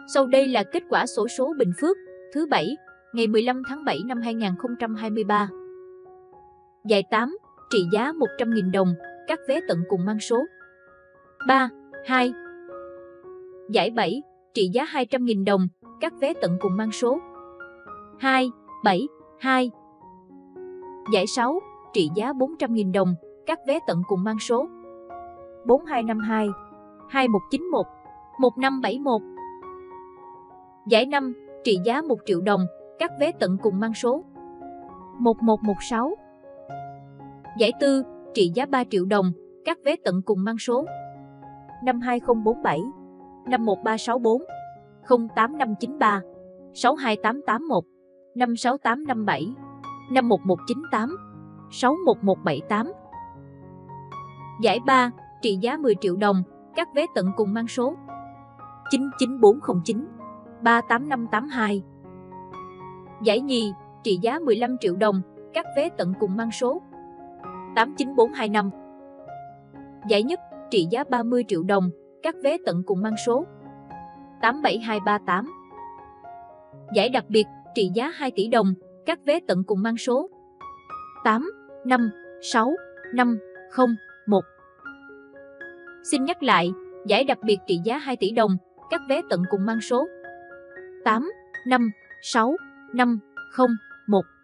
Sau đây là kết quả xổ số Bình Phước thứ Bảy, ngày 15 tháng 7 năm 2023. Giải 8, trị giá 100.000 đồng, các vé tận cùng mang số 3, 2. Giải 7, trị giá 200.000 đồng, các vé tận cùng mang số 2, 7, 2. Giải 6, trị giá 400.000 đồng, các vé tận cùng mang số 4252, 2191, 1571. Giải 5, trị giá 1 triệu đồng, các vé tận cùng mang số 1116. Giải 4, trị giá 3 triệu đồng, các vé tận cùng mang số 52047, 51364, 08593, 62881, 56857, 51198, 61178. Giải 3, trị giá 10 triệu đồng, các vé tận cùng mang số 99409, 38582. Giải nhì, trị giá 15 triệu đồng, các vé tận cùng mang số 89425. Giải nhất, trị giá 30 triệu đồng, các vé tận cùng mang số 87238. Giải đặc biệt, trị giá 2 tỷ đồng, các vé tận cùng mang số 856501. Xin nhắc lại, giải đặc biệt trị giá 2 tỷ đồng, các vé tận cùng mang số 856501.